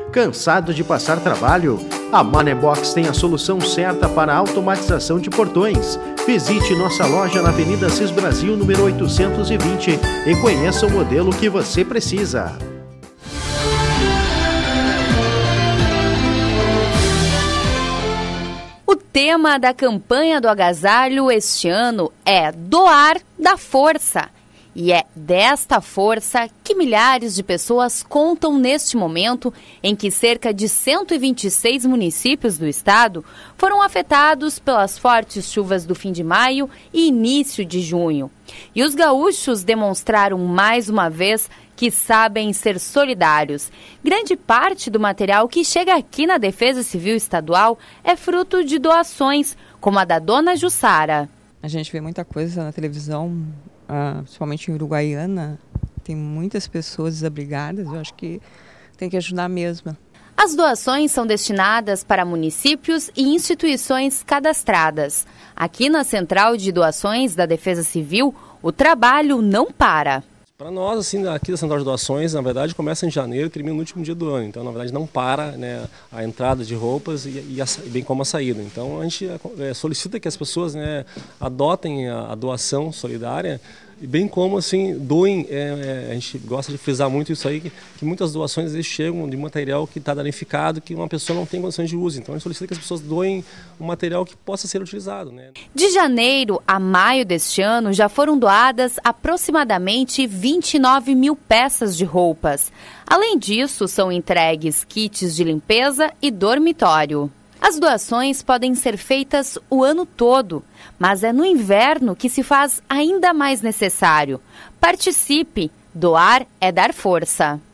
Cansado de passar trabalho? A Manebox tem a solução certa para a automatização de portões. Visite nossa loja na Avenida Assis Brasil, número 820 e conheça o modelo que você precisa. O tema da campanha do agasalho este ano é Doar dá Força. E é desta força que milhares de pessoas contam neste momento em que cerca de 126 municípios do estado foram afetados pelas fortes chuvas do fim de maio e início de junho. E os gaúchos demonstraram mais uma vez que sabem ser solidários. Grande parte do material que chega aqui na Defesa Civil Estadual é fruto de doações, como a da dona Jussara. A gente vê muita coisa na televisão, principalmente em Uruguaiana, tem muitas pessoas desabrigadas, eu acho que tem que ajudar mesmo. As doações são destinadas para municípios e instituições cadastradas. Aqui na Central de Doações da Defesa Civil, o trabalho não para. Para nós, assim, aqui da Central de Doações, na verdade, começa em janeiro e termina no último dia do ano. Então, na verdade, não para, né, a entrada de roupas e bem como a saída. Então, a gente solicita que as pessoas, né, adotem a doação solidária e bem como, assim, doem. A gente gosta de frisar muito isso aí, que muitas doações eles chegam de material que está danificado, que uma pessoa não tem condições de uso. Então, a gente solicita que as pessoas doem um material que possa ser utilizado, né? De janeiro a maio deste ano, já foram doadas aproximadamente 29 mil peças de roupas. Além disso, são entregues kits de limpeza e dormitório. As doações podem ser feitas o ano todo, mas é no inverno que se faz ainda mais necessário. Participe! Doar é dar força.